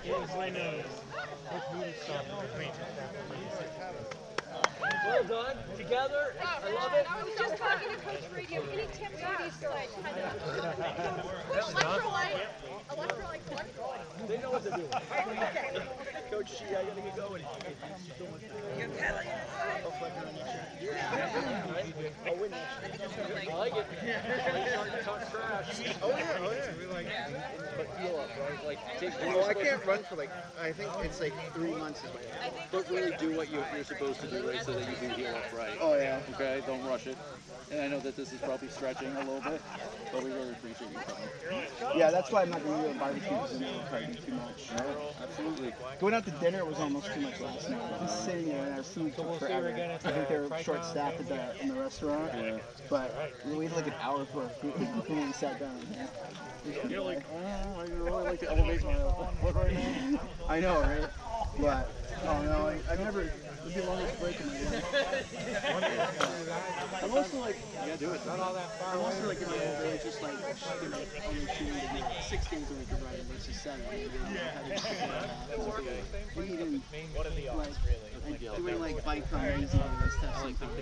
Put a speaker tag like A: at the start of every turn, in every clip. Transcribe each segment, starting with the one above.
A: Well done. Together. I love it.
B: I was just talking to Coach Radio. Any tips for these like kind of electrolyte?
A: They know what they're doing. Coach G, I gotta get going. You're telling it. I'll win next. I like it. Starting to talk trash.
C: Oh yeah.
A: But feel up, right? Like,
C: I can't run for I think it's 3 months is my
D: But really do what you're supposed to do, right, so that you can heal up right.
C: Oh yeah.
D: Okay, don't rush it. And I know that this is probably stretching a little bit, but we really appreciate you coming.
C: Yeah, that's why I'm not going to do a barbecue because I'm cutting too much.
D: No, absolutely.
C: Going out to dinner was almost too much last night. Just sitting there and our food took forever. I think they were short-staffed in the restaurant. Yeah. But we waited like an hour for our food and we sat down.
D: You're like, oh, I really like to elevate my foot right now.
C: I know, right? But, oh no, I've never, it'd be the longest break in my life. I'm also like,
D: yeah, do it.
C: I'm also like in my old age, just only shooting 6 days a week of running versus 7. Doing like bike runs and stuff like that.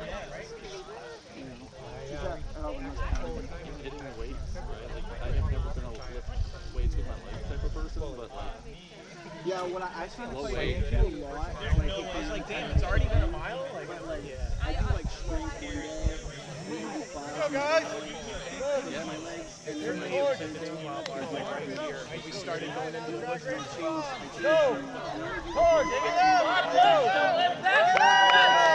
D: Hitting the weights, right? Like, I have never been a lift weights with my legs type of person, but
C: yeah, when I started
D: playing
C: a lot,
E: I was like, damn, it's already been a mile?
C: I do like strength one day,
E: Go guys!
C: yeah, my legs, and then my
E: We started going into the woods and changed.
A: Go! Forward, dig it out! Go!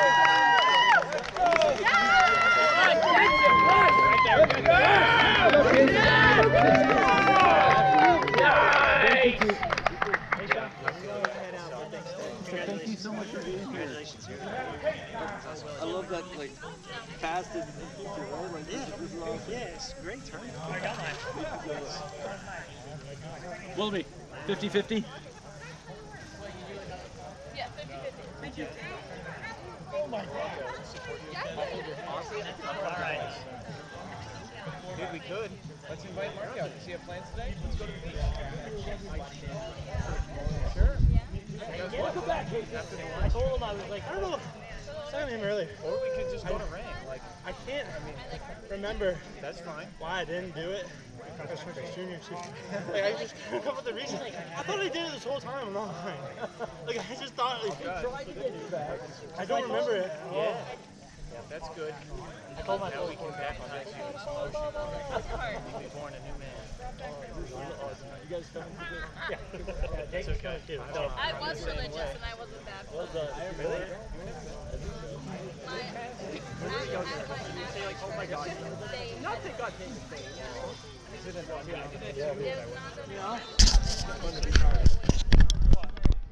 C: Thank you so much for being here.
D: I love that, like, fast is the future, right? Like, this is awesome.
E: Yeah, it's a great turn. I got mine.
D: Willoughby, 50-50?
B: Yeah, 50-50. Thank you.
E: Oh my god. Alright. Dude, we could. Let's invite Mark out. Does he have plans today? Let's go to the beach. Sure?
A: Welcome back, Casey. I told him, I was like,
F: I don't know. Saw him early.
E: Or we could just go to Rang. Like,
F: I can't remember
E: that's fine.
F: why I didn't do it. I was Christmas Junior too. Like, I just couldn't come up with the reason. Like, I thought I did it this whole time. I'm not lying. Like, I just thought. Like, I don't remember it.
E: Yeah. Yeah, that's good. I told myself we can baptize you in some ocean. You'll be born a new man.
A: you guys coming to this?
F: Yeah.
E: It's okay.
F: Too.
B: I was religious and I wasn't baptized.
E: Really?
B: Say like,
A: Oh my God. Not that God takes the
B: it was not
A: You know?